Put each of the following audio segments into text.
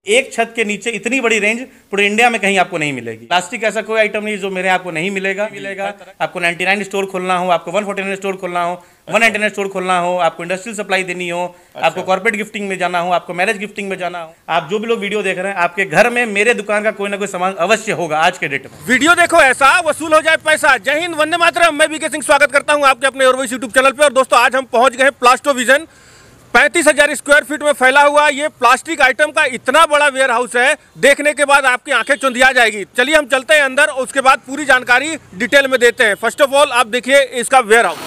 एक छत के नीचे इतनी बड़ी रेंज पूरे इंडिया में कहीं आपको नहीं मिलेगी। प्लास्टिक ऐसा कोई आइटम नहीं जो मेरे आपको नहीं मिलेगा। आपको 99 स्टोर खोलना हो, आपको 149 स्टोर खोलना हो, 199 स्टोर खोलना हो, आपको इंडस्ट्रियल सप्लाई देनी हो, आपको कॉर्पोरेट गिफ्टिंग में जाना हो, आपको मैरिज गिफ्टिंग में जाना हो, आप जो भी लोग वीडियो देख रहे हैं, आपके घर में मेरे दुकान का कोई ना कोई सामान अवश्य होगा आज के डेट में। वीडियो देखो ऐसा वसूल हो जाए पैसा। जय हिंद, वंदे मातरम। मैं बीके सिंह स्वागत करता हूं आपके अपने और यूट्यूब चैनल पे। और दोस्तों आज हम पहुंच गए हैं प्लास्टोविजन। 35,000 स्क्वायर फीट में फैला हुआ ये प्लास्टिक आइटम का इतना बड़ा वेयर हाउस है, देखने के बाद आपकी आंखें चुंधिया जाएगी। चलिए हम चलते हैं अंदर और उसके बाद पूरी जानकारी डिटेल में देते हैं। फर्स्ट ऑफ ऑल आप देखिए इसका warehouse.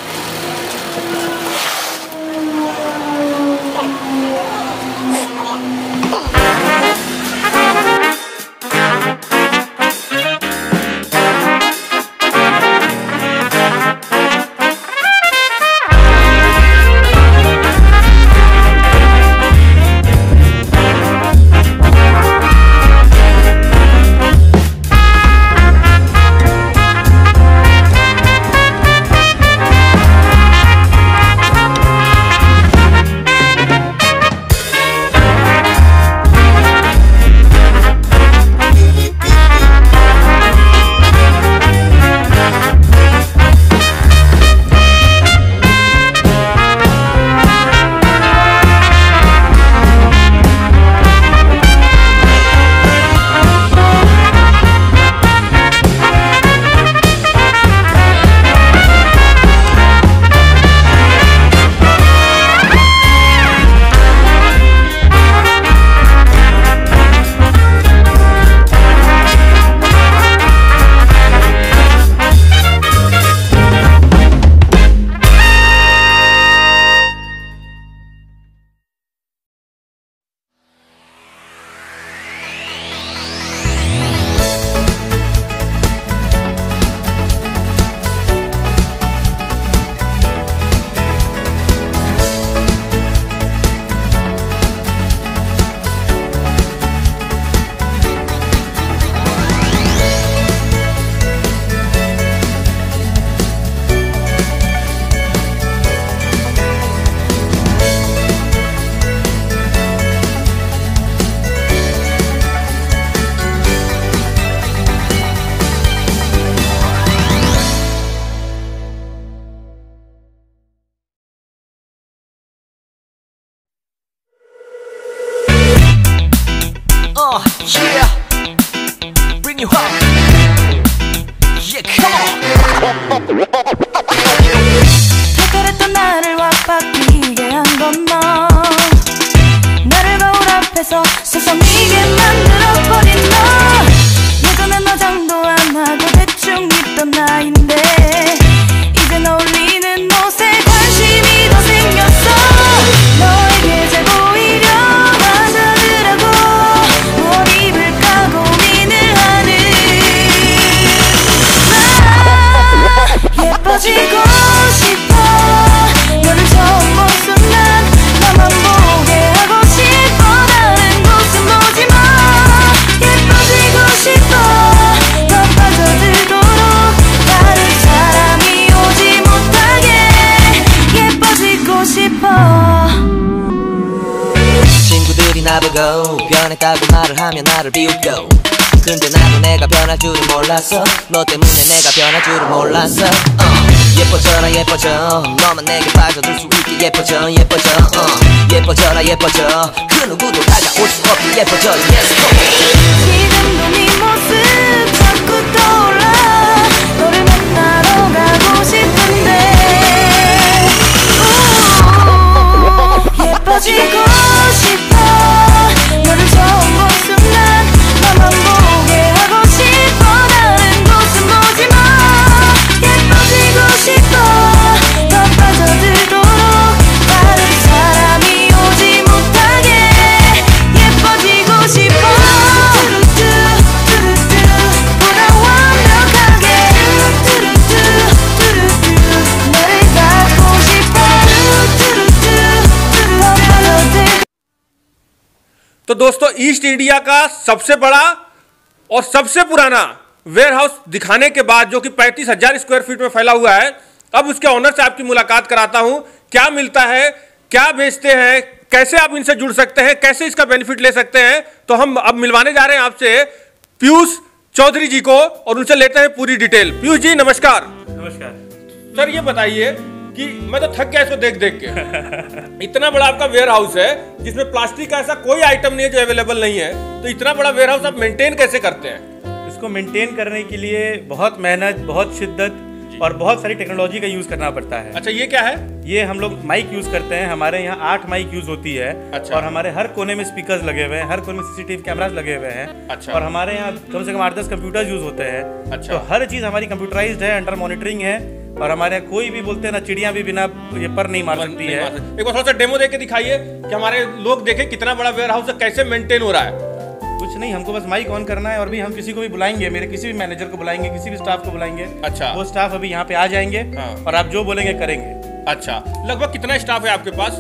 Yeah, bring you home. Yeah, come on. 그랬던 나를 왁박이게 한 건 너. 나를 거울 앞에서 서성이게 만들어버린 너. 예전엔 화장도 안 하고 대충 입던 나인데 이젠 어울리는 옷에 관심이 더 생겼어. 너에게 잘 보이려 맞아들라고 뭘 입을까 고민을 하는 나. 예뻐지고 싶어. 너를 처음 본 순간 나만 보게 하고 싶어. 다른 곳은 보지 마. 예뻐지고 싶어. 더 빠져들도록 다른 사람이 오지 못하게 예뻐지고 싶어. 친구들이 나보고 변했다고 말을 하면 나를 비웃겨. 근데 나도 내가 변할 줄은 몰랐어. 너 때문에 내가 변할 줄은 몰랐어. 예뻐져라 예뻐져. 너만 내게 빠져들 수 있게 예뻐져 예뻐져. 예뻐져라 예뻐져. 그 누구도 다가올 수 없게 예뻐져. Yes, 지금도 네 모습 자꾸 떠올라. 너를 만나러 가고 싶은데 예뻐지고 싶어. 너를 처음 본 순간 나만 보게 하고 싶어. 다른 곳은 보지 마. 예뻐지고 싶어. 더 빠져들도록 다른 사람이 오지 못하게 예뻐지고 싶어. 보다 완벽하게 너를 갖고 싶어. तो दोस्तों ईस्ट इंडिया का सबसे बड़ा और सबसे पुराना वेयर हाउस दिखाने के बाद, जो कि 35,000 स्क्वायर फीट में फैला हुआ है, अब उसके ऑनर से आपकी मुलाकात कराता हूं। क्या मिलता है, क्या बेचते हैं, कैसे आप इनसे जुड़ सकते हैं, कैसे इसका बेनिफिट ले सकते हैं, तो हम अब मिलवाने जा रहे हैं आपसे पीयूष चौधरी जी को और उनसे लेते हैं पूरी डिटेल। पीयूष जी नमस्कार। नमस्कार सर ये बताइए कि मैं तो थक गया इसको देख देख के। इतना बड़ा आपका वेयर हाउस है जिसमें प्लास्टिक का ऐसा कोई आइटम नहीं है जो अवेलेबल नहीं है, तो इतना बड़ा वेयर हाउस आप मेंटेन कैसे करते हैं? इसको मेंटेन करने के लिए बहुत मेहनत, बहुत शिद्दत और बहुत सारी टेक्नोलॉजी का यूज करना पड़ता है। अच्छा ये क्या है? ये हम लोग माइक यूज करते हैं, हमारे यहाँ 8 माइक यूज होती है। अच्छा। और हमारे हर कोने में स्पीकर्स लगे हुए हैं, हर कोने में सीसीटीवी कैमरास लगे हुए हैं। अच्छा। और हमारे यहाँ कम से कम 8-10 कंप्यूटर्स यूज होते हैं। अच्छा। तो हर चीज हमारी कंप्यूटराइज्ड है, अंडर मॉनिटरिंग है। और हमारे यहाँ कोई भी बोलते हैं ना, चिड़िया भी बिना ये पर नहीं मार सकती है। एक बार थोड़ा सा डेमो देके दिखाइए कि हमारे लोग देखें कितना बड़ा वेयर हाउस है, कैसे मेंटेन हो रहा है। कुछ नहीं, हमको बस माइक ऑन करना है और भी हम किसी को भी बुलाएंगे, मेरे किसी भी मैनेजर को बुलाएंगे, किसी भी स्टाफ को बुलाएंगे। अच्छा। वो स्टाफ अभी यहाँ पे आ जाएंगे। हाँ। और आप जो बोलेंगे करेंगे। अच्छा, लगभग कितना स्टाफ है आपके पास?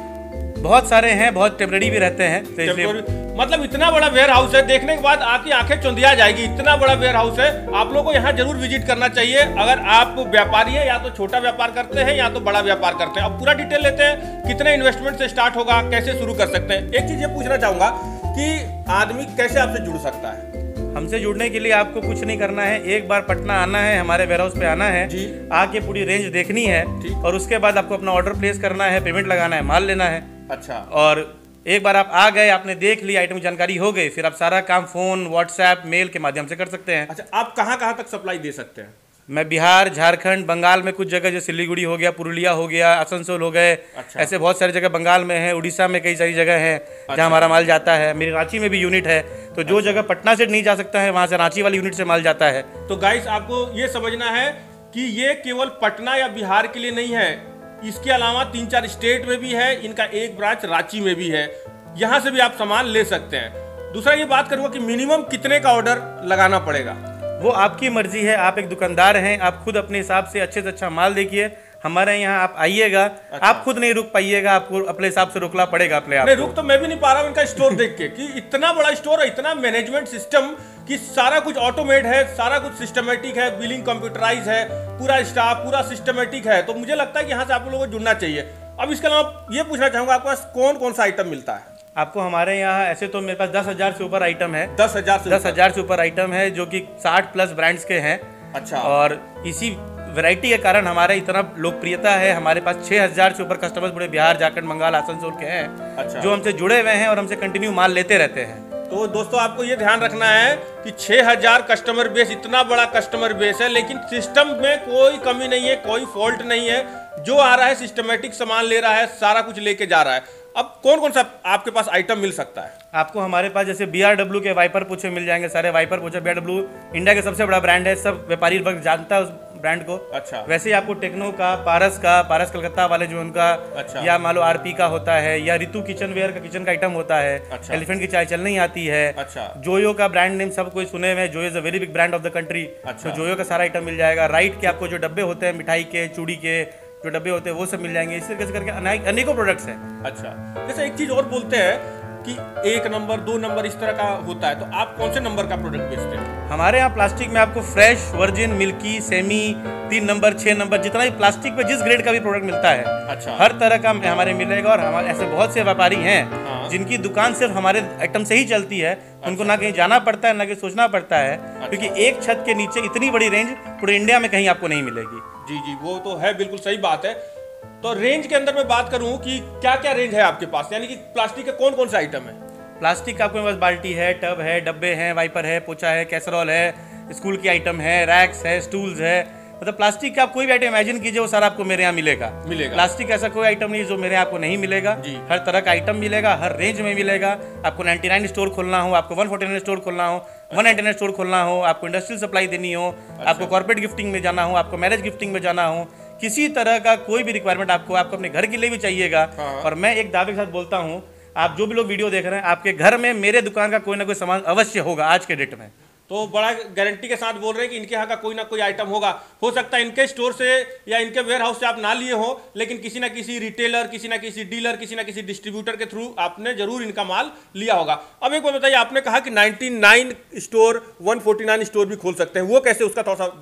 बहुत सारे हैं, बहुत टेम्पररी भी रहते हैं, तो इसलिए मतलब इतना बड़ा वेयर हाउस है, देखने के बाद आपकी आंखें चुंधिया जाएगी। इतना बड़ा वेयर हाउस है, आप लोगों को यहाँ जरूर विजिट करना चाहिए अगर आप व्यापारी है, या तो छोटा व्यापार करते हैं या तो बड़ा व्यापार करते हैं। अब पूरा डिटेल लेते हैं, कितने इन्वेस्टमेंट से स्टार्ट होगा, कैसे शुरू कर सकते हैं। एक चीज ये पूछना चाहूंगा कि आदमी कैसे आपसे जुड़ सकता है? हमसे जुड़ने के लिए आपको कुछ नहीं करना है, एक बार पटना आना है, हमारे वेयर हाउस पे आना है जी। आके पूरी रेंज देखनी है। ठीक। और उसके बाद आपको अपना ऑर्डर प्लेस करना है, पेमेंट लगाना है, माल लेना है। अच्छा। और एक बार आप आ गए, आपने देख ली, आइटम की जानकारी हो गई, फिर आप सारा काम फोन, व्हाट्सएप, मेल के माध्यम से कर सकते हैं। अच्छा, आप कहाँ कहाँ तक सप्लाई दे सकते हैं? मैं बिहार, झारखंड, बंगाल में कुछ जगह, जैसे सिलीगुड़ी हो गया, पुरुलिया हो गया, आसनसोल हो गए। अच्छा। ऐसे बहुत सारी जगह बंगाल में है, उड़ीसा में कई सारी जगह है जहाँ हमारा माल जाता है। मेरी रांची में भी यूनिट है, तो जो जगह पटना से नहीं जा सकता है वहाँ से रांची वाली यूनिट से माल जाता है। तो गाइस आपको ये समझना है कि ये केवल पटना या बिहार के लिए नहीं है, इसके अलावा 3-4 स्टेट में भी है, इनका एक ब्रांच रांची में भी है, यहाँ से भी आप सामान ले सकते हैं। दूसरा ये बात करूँगा कि मिनिमम कितने का ऑर्डर लगाना पड़ेगा? वो आपकी मर्जी है, आप एक दुकानदार हैं, आप खुद अपने हिसाब से अच्छे माल देखिए। हमारे यहाँ आप आइएगा। अच्छा। आप खुद नहीं रुक पाइएगा, आपको अपने हिसाब से रुकना पड़ेगा अपने आप। नहीं, रुक तो मैं भी नहीं पा रहा हूँ इनका स्टोर देख के कि इतना बड़ा स्टोर है, इतना मैनेजमेंट सिस्टम कि सारा कुछ ऑटोमेट है, सारा कुछ सिस्टमेटिक है, बिलिंग कंप्यूटराइज है, पूरा स्टाफ पूरा सिस्टमेटिक है। तो मुझे लगता है कि यहाँ से आप लोगों को जुड़ना चाहिए। अब इसके अलावा ये पूछना चाहूंगा, आपके पास कौन कौन सा आइटम मिलता है? आपको हमारे यहाँ ऐसे तो मेरे पास 10,000 से ऊपर आइटम है। 10,000 से ऊपर आइटम है, जो कि 60+ ब्रांड्स के हैं। अच्छा। और इसी वैरायटी के कारण हमारा इतना लोकप्रियता है। हमारे पास 6,000 से ऊपर कस्टमर्स पूरे बिहार, झारखंड, बंगाल, आसनसोल के हैं। अच्छा। जो हमसे जुड़े हुए हैं और हमसे कंटिन्यू माल लेते रहते हैं। तो दोस्तों आपको ये ध्यान रखना है कि 6,000 कस्टमर बेस, इतना बड़ा कस्टमर बेस है, लेकिन सिस्टम में कोई कमी नहीं है, कोई फॉल्ट नहीं है। जो आ रहा है सिस्टमेटिक सामान ले रहा है, सारा कुछ लेके जा रहा है। अब कौन कौन सा आपके पास आइटम मिल सकता है? आपको हमारे पास जैसे BRW के वाइपर पोछे मिल जाएंगे, सारे वाइपर पोछे। BRW इंडिया का सबसे बड़ा ब्रांड है, सब व्यापारी वर्ग जानता है उस ब्रांड को। अच्छा। वैसे ही आपको टेक्नो का, पारस कलकत्ता वाले जो उनका। अच्छा। या मान लो RP का होता है, या ऋतु किचन वेयर का किचन का आइटम होता है। अच्छा। एलिफेंट की चाय चल नहीं आती है। अच्छा। जोयो का ब्रांड नेम सब कोई सुने हुए, Joyo is a very big brand of the country. अच्छा। तो जोयो का सारा आइटम मिल जाएगा। राइट के आपको जो डब्बे होते हैं, मिठाई के, चूड़ी के जो डब्बे होते हैं, वो सब मिल जाएंगे। इस तरीके से करके अनेकों प्रोडक्ट्स हैं। अच्छा, जैसे एक चीज और बोलते हैं कि 1 नंबर 2 नंबर इस तरह का होता है, तो आप कौन से नंबर का प्रोडक्ट बेचते हैं? हमारे यहाँ प्लास्टिक में आपको fresh, virgin, milky, semi, 3 number, 6 number, जितना भी प्लास्टिक पे जिस ग्रेड का भी प्रोडक्ट मिलता है। अच्छा। हर तरह का हमारे मिलेगा। और हमारे ऐसे बहुत से व्यापारी हैं। हाँ। जिनकी दुकान सिर्फ हमारे आइटम से ही चलती है। उनको ना कहीं जाना पड़ता है, ना कहीं सोचना पड़ता है। क्योंकि एक छत के नीचे इतनी बड़ी रेंज पूरे इंडिया में कहीं आपको नहीं मिलेगी। जी जी, वो तो है, बिल्कुल सही बात है। तो रेंज के अंदर मैं बात करूं कि क्या क्या रेंज है आपके पास, यानी कि प्लास्टिक के कौन कौन से आइटम है? प्लास्टिक का आपके पास बाल्टी है, टब है, डब्बे हैं, वाइपर है, पोछा है, कैसरोल है, स्कूल की आइटम है, रैक्स है, स्टूल्स है। मतलब प्लास्टिक का आप कोई भी आइटम इमेजिन कीजिए, वो सारा आपको मेरे यहाँ मिलेगा। प्लास्टिक ऐसा कोई आइटम नहीं जो मेरे यहाँ आपको नहीं मिलेगा। हर तरह का आइटम मिलेगा, हर रेंज में मिलेगा। आपको 99 स्टोर खोलना हो, आपको 149 स्टोर खोलना हो, 199 स्टोर खोलना हो, आपको इंडस्ट्रियल सप्लाई देनी हो, आपको कॉर्पोरेट गिफ्टिंग में जाना हो, आपको मैरिज गिफ्टिंग में जाना हो, किसी तरह का कोई भी रिक्वायरमेंट आपको अपने घर के लिए भी चाहिएगा। और मैं एक दावे के साथ बोलता हूँ, आप जो भी लोग वीडियो देख रहे हैं, आपके घर में मेरे दुकान का कोई ना कोई सामान अवश्य होगा आज के डेट में। तो बड़ा गारंटी के साथ बोल रहे हैं कि इनके यहाँ का कोई ना कोई आइटम होगा। हो सकता है इनके स्टोर से या इनके वेयर हाउस से आप ना लिए हो, लेकिन किसी ना किसी रिटेलर, किसी ना किसी डीलर, किसी ना किसी डिस्ट्रीब्यूटर के थ्रू आपने जरूर इनका माल लिया होगा। अब एक बार बताइए, आपने कहा कि 99 स्टोर, 149 स्टोर भी खोल सकते हैं, वो कैसे, उसका थोड़ा सा बताइए।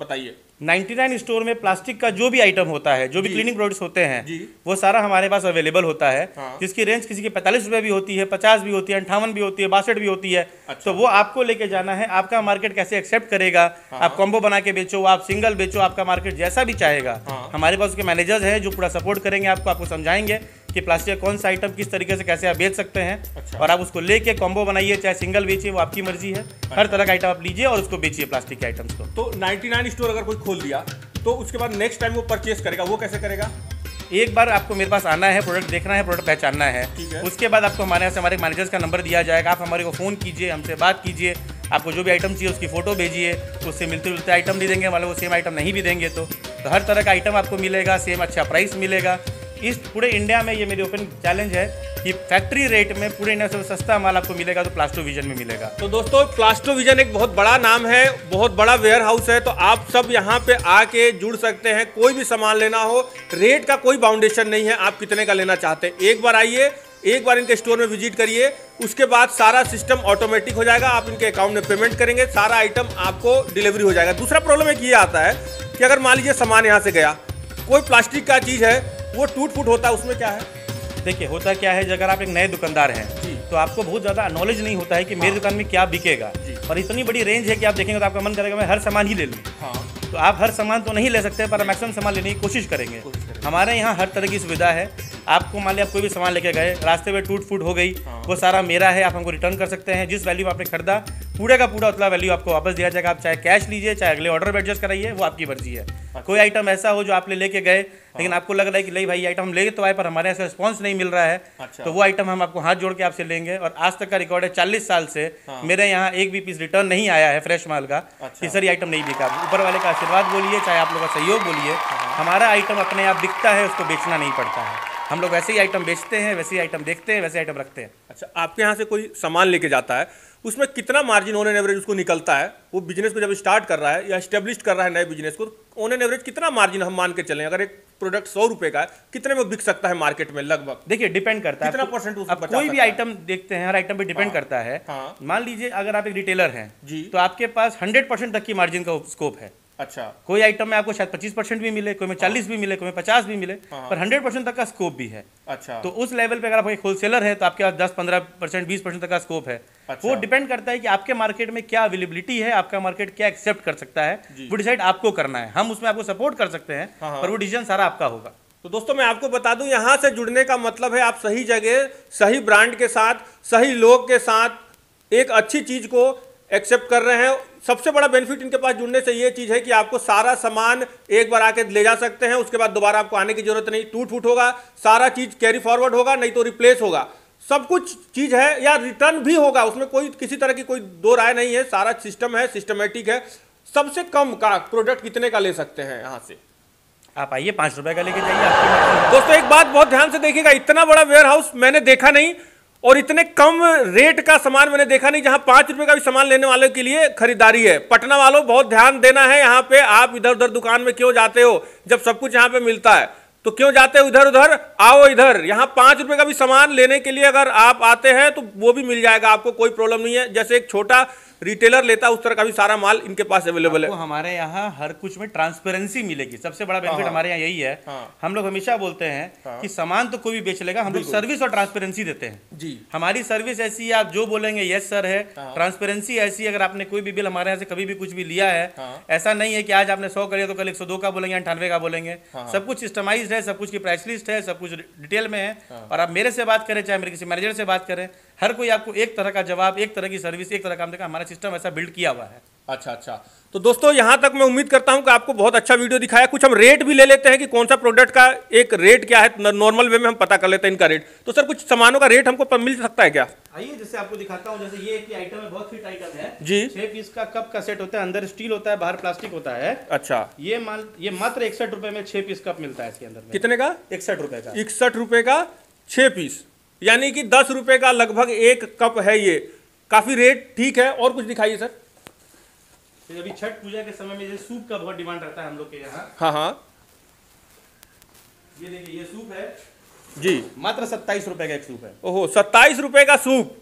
99 स्टोर में प्लास्टिक का जो भी आइटम होता है, जो भी क्लीनिंग प्रोडक्ट्स होते हैं, वो सारा हमारे पास अवेलेबल होता है। जिसकी रेंज किसी की 45 रुपये भी होती है, 50 भी होती है, 58 भी होती है, 62 भी होती है। तो वो आपको लेके जाना है, आपका मार्केट कैसे एक्सेप्ट करेगा। आप कॉम्बो बना के बेचो, आप सिंगल बेचो, आपका मार्केट जैसा भी चाहेगा। हमारे पास उसके मैनेजर्स हैं जो पूरा सपोर्ट करेंगे, आपको समझाएंगे कि प्लास्टिक का कौन सा आइटम किस तरीके से कैसे आप बेच सकते हैं। और आप उसको लेके कॉम्बो बनाइए, चाहे सिंगल बेचिए, वो आपकी मर्जी है। हर तरह का आइटम आप लीजिए और उसको बेचिए प्लास्टिक के आइटम्स को। तो 99 स्टोर अगर कोई खोल दिया तो उसके बाद नेक्स्ट टाइम वो परचेस करेगा, वो कैसे करेगा? एक बार आपको मेरे पास आना है, प्रोडक्ट देखना है, प्रोडक्ट पहचानना है। उसके बाद आपको हमारे यहाँ से हमारे मैनेजर्स का नंबर दिया जाएगा। आप हमारे को फ़ोन कीजिए, हमसे बात कीजिए, आपको जो भी आइटम चाहिए उसकी फ़ोटो भेजिए, उससे मिलते जुलते आइटम भी देंगे, वाले वो सेम आइटम नहीं भी देंगे तो हर तरह का आइटम आपको मिलेगा, सेम अच्छा प्राइस मिलेगा। इस पूरे इंडिया में ये मेरी ओपन चैलेंज है कि फैक्ट्री रेट में पूरे इंडिया से सस्ता माल आपको मिलेगा तो प्लास्टो विजन में मिलेगा। तो दोस्तों, प्लास्टो विजन एक बहुत बड़ा नाम है, बहुत बड़ा वेयर हाउस है। तो आप सब यहाँ पे आके जुड़ सकते हैं। कोई भी सामान लेना हो, रेट का कोई बाउंडेशन नहीं है, आप कितने का लेना चाहते हैं। एक बार आइए, एक बार इनके स्टोर में विजिट करिए, उसके बाद सारा सिस्टम ऑटोमेटिक हो जाएगा। आप इनके अकाउंट में पेमेंट करेंगे, सारा आइटम आपको डिलीवरी हो जाएगा। दूसरा प्रॉब्लम एक ये आता है कि अगर मान लीजिए सामान यहाँ से गया, कोई प्लास्टिक का चीज़ है, वो टूट फूट होता है, उसमें क्या है? देखिए, होता क्या है, अगर आप एक नए दुकानदार हैं तो आपको बहुत ज़्यादा नॉलेज नहीं होता है कि मेरी दुकान में क्या बिकेगा। और इतनी बड़ी रेंज है कि आप देखेंगे तो आपका मन करेगा मैं हर सामान ही ले लूँ। तो आप हर सामान तो नहीं ले सकते, पर मैक्सिमम सामान लेने की कोशिश करेंगे। हमारे यहाँ हर तरह की सुविधा है। आपको मान लिया आप कोई भी सामान लेके गए, रास्ते में टूट फूट हो गई, वो सारा मेरा है, आप हमको रिटर्न कर सकते हैं। जिस वैल्यू आपने खरीदा, पूरे का पूरा उतना वैल्यू आपको वापस दिया जाएगा। आप चाहे कैश लीजिए, चाहे अगले ऑर्डर में एडजस्ट कराइए, वो आपकी मर्जी है। कोई आइटम ऐसा हो जो आप लेके गए लेकिन आपको लग रहा है कि नहीं भाई आइटम हम ले तो आए पर हमारे यहाँ से रिस्पॉन्स नहीं मिल रहा है, तो वो आइटम हम आपको हाथ जोड़ के आपसे लेंगे। और आज तक का रिकॉर्ड है 40 साल से मेरे यहाँ एक भी पीस रिटर्न नहीं आया है फ्रेश माल का कि सर ये आइटम नहीं बिका। ऊपर वाले का आशीर्वाद बोलिए, चाहे आप लोगों का सहयोग बोलिए, हमारा आइटम अपने आप बिकता है, उसको बेचना नहीं पड़ता है। हम लोग वैसे ही आइटम बेचते हैं, वैसे ही आइटम देखते हैं, वैसे आइटम रखते हैं। अच्छा, आपके यहाँ से कोई सामान लेके जाता है, उसमें कितना मार्जिन ऑन एन एवरेज उसको निकलता है? वो बिजनेस को जब स्टार्ट कर रहा है या एस्टेब्लिश कर रहा है नए बिजनेस को, ऑन एन एवरेज कितना मार्जिन हम मान के चलें? अगर एक प्रोडक्ट 100 रुपए का है, कितने में बिक सकता है मार्केट में लगभग? देखिए, डिपेंड करता है कितना परसेंट उसको बचा कोई भी सकता है? आइटम देखते हैं, हर आइटम पे डिपेंड करता है। मान लीजिए अगर आप एक रिटेलर हैं तो आपके पास 100% तक की मार्जिन का स्कोप है। अच्छा, कोई आइटम में आपको शायद 25% भी मिले, कोई में 40 भी मिले, कोई में 50 भी मिले, पर 100% तक का स्कोप भी है। अच्छा, तो उस लेवल पे अगर आप एक होलसेलर है तो आपके पास 10-15%, 20% तक का स्कोप है। वो डिपेंड करता है कि आपके मार्केट में क्या अवेलेबिलिटी है, आपका मार्केट क्या एक्सेप्ट कर सकता है, वो डिसाइड आपको करना है। हम उसमें आपको सपोर्ट कर सकते हैं, पर वो डिसीजन सारा आपका होगा। तो दोस्तों, मैं आपको बता दूं, यहाँ से जुड़ने का मतलब है आप सही जगह, सही ब्रांड के साथ, सही लोग के साथ एक अच्छी चीज को एक्सेप्ट कर रहे हैं। सबसे बड़ा बेनिफिट इनके पास जुड़ने से ये चीज़ है कि आपको सारा सामान एक बार आके ले जा सकते हैं, उसके बाद दोबारा आपको आने की जरूरत नहीं। टूट फूट होगा, सारा चीज़ कैरी फॉरवर्ड होगा, नहीं तो रिप्लेस होगा, सब कुछ चीज़ है, या रिटर्न भी होगा, उसमें कोई किसी तरह की कोई दो राय नहीं है। सारा सिस्टम है, सिस्टमेटिक है। सबसे कम का प्रोडक्ट कितने का ले सकते हैं यहाँ से? आप आइए, 5 रुपए का लेके जाइए आपकी। दोस्तों, एक बात बहुत ध्यान से देखिएगा, इतना बड़ा वेयर हाउस मैंने देखा नहीं और इतने कम रेट का सामान मैंने देखा नहीं, जहां 5 रुपए का भी सामान लेने वालों के लिए खरीदारी है। पटना वालों, बहुत ध्यान देना है यहाँ पे। आप इधर उधर दुकान में क्यों जाते हो जब सब कुछ यहाँ पे मिलता है? तो क्यों जाते हो इधर उधर? आओ इधर। यहाँ 5 रुपए का भी सामान लेने के लिए अगर आप आते हैं तो वो भी मिल जाएगा आपको, कोई प्रॉब्लम नहीं है। जैसे एक छोटा रिटेलर लेता है उस तरह का भी सारा माल इनके पास अवेलेबल है। हमारे यहाँ हर कुछ में ट्रांसपेरेंसी मिलेगी, सबसे बड़ा बेनिफिट हमारे यहाँ यही है। हम लोग हमेशा बोलते हैं कि सामान तो कोई भी बेच लेगा, हम लोग सर्विस और ट्रांसपेरेंसी देते हैं जी। हमारी सर्विस ऐसी है, आप जो बोलेंगे यस सर है। ट्रांसपेरेंसी ऐसी, अगर आपने कोई भी बिल हमारे यहाँ से कभी भी कुछ भी लिया है, ऐसा नहीं है कि आज आपने 100 करिए तो कल 102 का बोलेंगे, 98 का बोलेंगे। सब कुछ सिस्टमाइज्ड है, सब कुछ की प्राइस लिस्ट है, सब कुछ डिटेल में है। और आप मेरे से बात करें, चाहे मेरे किसी मैनेजर से बात करें, हर कोई आपको एक तरह का जवाब, एक तरह की सर्विस, एक तरह का काम देगा। हमारा सिस्टम ऐसा बिल्ड किया हुआ है। अच्छा। तो दोस्तों, यहां तक मैं उम्मीद करता हूं कि आपको बहुत अच्छा वीडियो दिखाया। कुछ हम रेट भी ले लेते हैं कि कौन सा प्रोडक्ट का एक रेट क्या है, नॉर्मल वे में हम पता कर लेते हैं इनका रेट। तो सर, कुछ सामानों का रेट हमको मिल सकता है क्या? आइए, जैसे आपको दिखाता हूं। जैसे ये एक आइटम है, बहुत फिट आइटम है जी। 6 पीस का कप का सेट होता है, अंदर स्टील होता है, बाहर प्लास्टिक होता है। अच्छा, ये मात्र 61 रुपए में 6 पीस कप मिलता है इसके अंदर। कितने का? 61 रुपए का। 61 रुपए का 6 पीस, यानी कि 10 रुपए का लगभग एक कप है। ये काफी रेट ठीक है। और कुछ दिखाइए सर। तो अभी छठ पूजा के समय में ये सूप का बहुत डिमांड रहता है हम लोग के यहाँ। हाँ। ये देखिए, ये सूप है जी, मात्र 27 रुपए का एक सूप है। ओहो, 27 रुपए का सूप।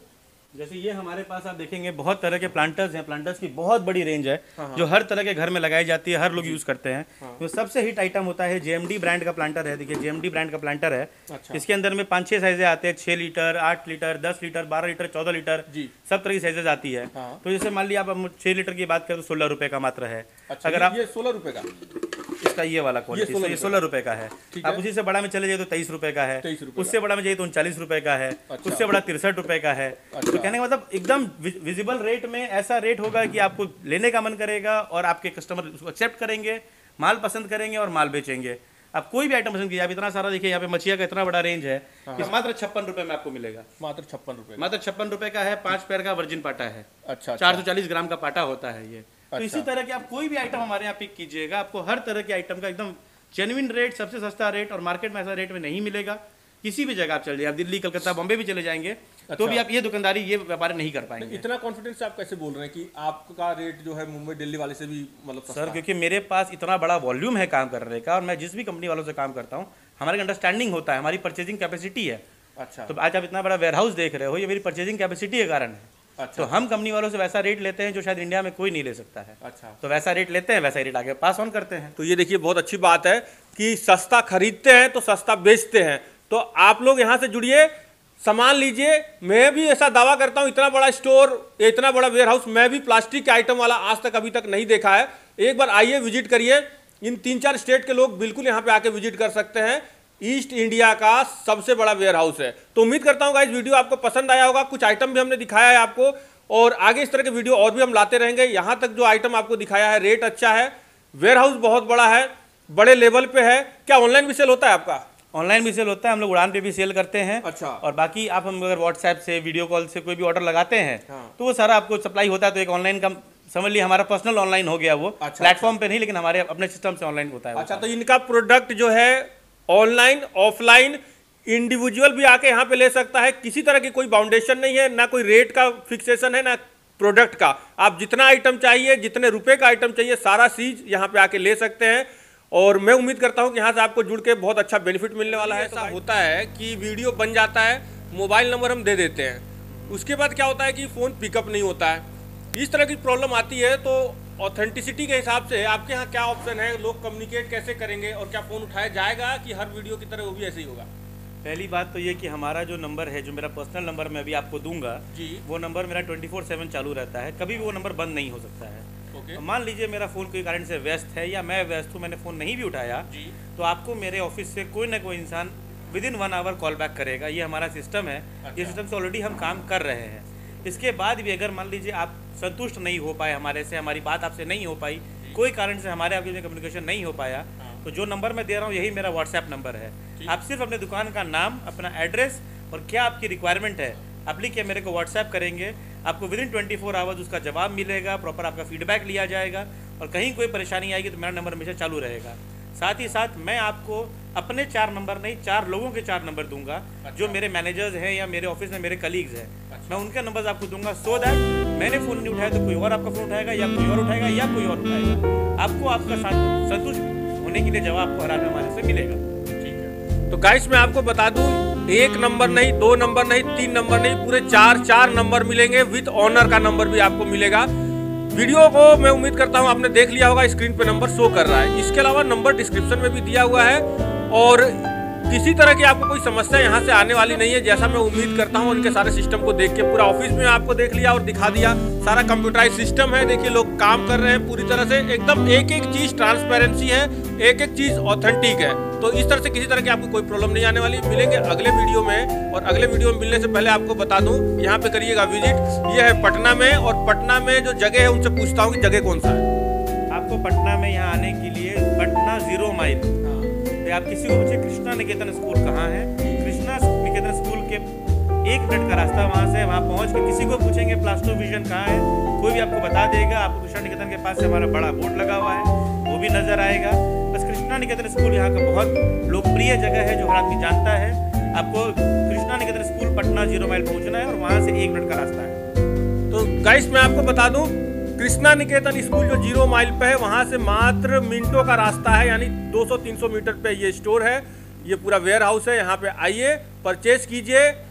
जैसे ये हमारे पास आप देखेंगे बहुत तरह के प्लांटर्स हैं, प्लांटर्स की बहुत बड़ी रेंज है जो हर तरह के घर में लगाई जाती है, हर लोग यूज करते हैं। तो सबसे हिट आइटम होता है जेएमडी ब्रांड का प्लांटर है। देखिए जेएमडी ब्रांड का प्लांटर है। इसके अंदर में 5-6 साइजें आते हैं, 6 litre, 8 litre, 10 litre, 12 litre, 14 litre, सब तरह की साइजेज आती है। तो जैसे मान लिया आप 6 लीटर की बात करें तो 16 रुपए का मात्र है। अगर आप 16 रुपए का इसका ये वाला क्वालिटी ये 16 रुपए का है। आप उसी से बड़ा में चले जाए तो 23 रुपए का है, उससे बड़ा में जाइए तो 39 रुपए का है, उससे बड़ा 63 रुपए का है। तो कहने का मतलब एकदम विजिबल रेट में ऐसा रेट होगा कि आपको लेने का मन करेगा और आपके कस्टमर उसको एक्सेप्ट करेंगे, माल पसंद करेंगे और माल बेचेंगे। आप कोई भी आइटम पसंद कीजिए। आप इतना सारा देखिए, यहाँ पे मछिया का इतना बड़ा रेंज है कि मात्र 56 रुपए में आपको मिलेगा। मात्र 56 रुपए, मात्र 56 रुपए का है। 5 पैर का वर्जिन पाटा है। अच्छा, 440 ग्राम का पाटा होता है ये। तो इसी तरह के आप कोई भी आइटम हमारे यहाँ पिक कीजिएगा, आपको हर तरह के आइटम का एकदम जेन्युइन रेट, सबसे सस्ता रेट, और मार्केट में ऐसा रेट में नहीं मिलेगा। किसी भी जगह आप चल जाइए, आप दिल्ली, कलकत्ता, बॉम्बे भी चले जाएंगे तो भी आप ये दुकानदारी, ये व्यापार नहीं कर पाएंगे। इतना कॉन्फिडेंस से आप कैसे बोल रहे हैं कि आपका रेट जो है मुंबई दिल्ली वाले से भी मतलब सस्ता सर, क्योंकि मेरे पास इतना बड़ा वॉल्यूम है काम करने का, और मैं जिस भी कंपनी वालों से काम करता हूँ हमारे अंडरस्टैंडिंग होता है, हमारी परचेजिंग कैपेसिटी है। अच्छा, तो आज आप इतना बड़ा वेयर हाउस देख रहे हो, ये मेरी परचेजिंग कैपेसिटी के कारण है। अच्छा, तो हम कंपनी वालों से वैसा रेट लेते हैं जो शायद इंडिया में कोई नहीं ले सकता है। अच्छा, तो वैसा रेट लेते हैं, वैसा ही रेट आगे पास ऑन करते हैं। तो ये देखिए बहुत अच्छी बात है कि सस्ता खरीदते हैं तो सस्ता बेचते हैं। तो आप लोग यहाँ से जुड़िए, सामान लीजिए। मैं भी ऐसा दावा करता हूँ, इतना बड़ा स्टोर, इतना बड़ा वेयर हाउस मैं भी प्लास्टिक के आइटम वाला आज तक अभी तक नहीं देखा है। एक बार आइए, विजिट करिए। इन 3-4 स्टेट के लोग बिल्कुल यहाँ पे आके विजिट कर सकते हैं। ईस्ट इंडिया का सबसे बड़ा वेयर हाउस है। तो उम्मीद करता हूँ गाइस वीडियो आपको पसंद आया होगा। कुछ आइटम भी हमने दिखाया है आपको, और आगे इस तरह के वीडियो और भी हम लाते रहेंगे। यहाँ तक जो आइटम आपको दिखाया है, रेट अच्छा है, वेयर हाउस बहुत बड़ा है, बड़े लेवल पे है। क्या ऑनलाइन भी सेल होता है आपका? ऑनलाइन भी सेल होता है, हम लोग उड़ान पे भी सेल करते हैं। अच्छा। और बाकी आप हम अगर व्हाट्सएप से, वीडियो कॉल से कोई भी ऑर्डर लगाते हैं तो वो सारा आपको सप्लाई होता है। तो एक ऑनलाइन का समझ लिया, हमारा पर्सनल ऑनलाइन हो गया वो। अच्छा, प्लेटफॉर्म पे नहीं, लेकिन हमारे अपने सिस्टम से ऑनलाइन होता है। अच्छा, तो इनका प्रोडक्ट जो है ऑनलाइन, ऑफलाइन, इंडिविजुअल भी आके यहाँ पे ले सकता है। किसी तरह की कोई बाउंडेशन नहीं है, ना कोई रेट का फिक्सेशन है, ना प्रोडक्ट का। आप जितना आइटम चाहिए, जितने रुपए का आइटम चाहिए, सारा चीज यहाँ पे आके ले सकते हैं। और मैं उम्मीद करता हूँ कि यहाँ से आपको जुड़ के बहुत अच्छा बेनिफिट मिलने वाला है। ऐसा होता है कि वीडियो बन जाता है, मोबाइल नंबर हम दे देते हैं, उसके बाद क्या होता है कि फ़ोन पिकअप नहीं होता है। इस तरह की प्रॉब्लम आती है। तो ऑथेंटिसिटी के हिसाब से आपके यहाँ क्या ऑप्शन है, लोग कम्युनिकेट कैसे करेंगे, और क्या फ़ोन उठाया जाएगा कि हर वीडियो की तरह वो भी ऐसे ही होगा? पहली बात तो ये कि हमारा जो नंबर है, जो मेरा पर्सनल नंबर मैं अभी आपको दूंगा जी, वो नंबर मेरा 24/7 चालू रहता है, कभी भी वो नंबर बंद नहीं हो सकता है। तो मान लीजिए मेरा फ़ोन कोई कारण से व्यस्त है या मैं व्यस्त हूँ, मैंने फ़ोन नहीं भी उठाया जी, तो आपको मेरे ऑफिस से कोई ना कोई इंसान विदिन 1 आवर कॉल बैक करेगा। ये हमारा सिस्टम है। ये सिस्टम से ऑलरेडी हम काम कर रहे हैं। इसके बाद भी अगर मान लीजिए आप संतुष्ट नहीं हो पाए हमारे से, हमारी बात आपसे नहीं हो पाई, कोई कारण से हमारे आपके में कम्युनिकेशन नहीं हो पाया, तो जो नंबर मैं दे रहा हूँ यही मेरा व्हाट्सएप नंबर है। आप सिर्फ अपने दुकान का नाम, अपना एड्रेस और क्या आपकी रिक्वायरमेंट है आप लिख के मेरे को व्हाट्सएप करेंगे। आपको विदिन 24 आवर्स उसका जवाब मिलेगा, प्रॉपर आपका फीडबैक लिया जाएगा, और कहीं कोई परेशानी आएगी तो मेरा नंबर हमेशा चालू रहेगा। साथ ही साथ मैं आपको अपने 4 नंबर नहीं, 4 लोगों के 4 नंबर दूंगा। जो मेरे मैनेजर्स हैं या मेरे ऑफिस में मेरे कलीग्स हैं, मैं उनके नंबर आपको दूंगा, सो दैट मैंने फ़ोन नहीं उठाया तो कोई और आपका फ़ोन उठाएगा, या कोई और उठाएगा, या कोई और उठाएगा। आपको आपका संतुष्ट होने के लिए जवाब आपको हर हमारे से मिलेगा। ठीक है। तो गाइस मैं आपको बता दूं, 1 नंबर नहीं, 2 नंबर नहीं, 3 नंबर नहीं, पूरे 4 नंबर मिलेंगे। विद ऑनर का नंबर भी आपको मिलेगा। वीडियो को मैं उम्मीद करता हूं आपने देख लिया होगा, स्क्रीन पे नंबर शो कर रहा है। इसके अलावा नंबर डिस्क्रिप्शन में भी दिया हुआ है, और किसी तरह की आपको कोई समस्या यहाँ से आने वाली नहीं है। जैसा मैं उम्मीद करता हूँ, उनके सारे सिस्टम को देख के, पूरा ऑफिस में आपको देख लिया और दिखा दिया, सारा कंप्यूटराइज सिस्टम है। देखिए लोग काम कर रहे हैं पूरी तरह से, एकदम एक एक चीज ट्रांसपेरेंसी है, एक एक चीज ऑथेंटिक है। तो इस तरह से किसी तरह की आपको कोई प्रॉब्लम नहीं आने वाली। मिलेंगे अगले वीडियो में, और अगले वीडियो में मिलने से पहले आपको बता दूं, यहाँ पे करिएगा विजिट। ये है पटना में, और पटना में जो जगह है उनसे पूछता हूँ कि जगह कौन सा है। आपको पटना में यहाँ आने के लिए पटना 0 माइल, आप किसी को पूछे कृष्णा निकेतन स्कूल कहाँ है, कृष्णा निकेतन स्कूल के 1 मिनट का रास्ता वहाँ से। वहाँ पहुँच के किसी को पूछेंगे प्लास्टो विजन कहाँ है, कोई भी आपको बता देगा। आपको कृष्णा निकेतन के पास से हमारा बड़ा बोर्ड लगा हुआ है, वो भी नजर आएगा। बस कृष्णा निकेतन स्कूल यहाँ का बहुत लोकप्रिय जगह है, जो हर आदमी जानता है। आपको कृष्णा निकेतन स्कूल पटना 0 माइल पहुँचना है, और वहाँ से 1 मिनट का रास्ता है। तो गाइस मैं आपको बता दूं, कृष्णा निकेतन स्कूल जो 0 माइल पे है, वहां से मात्र मिनटों का रास्ता है, यानी 200-300 मीटर पे ये स्टोर है। ये पूरा वेयर हाउस है। यहाँ पे आइए, परचेज कीजिए,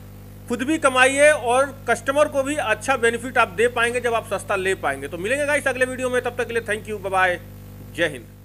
खुद भी कमाइए और कस्टमर को भी अच्छा बेनिफिट आप दे पाएंगे जब आप सस्ता ले पाएंगे। तो मिलेंगे गाइस अगले वीडियो में, तब तक के लिए थैंक यू, बाय बाय, जय हिंद।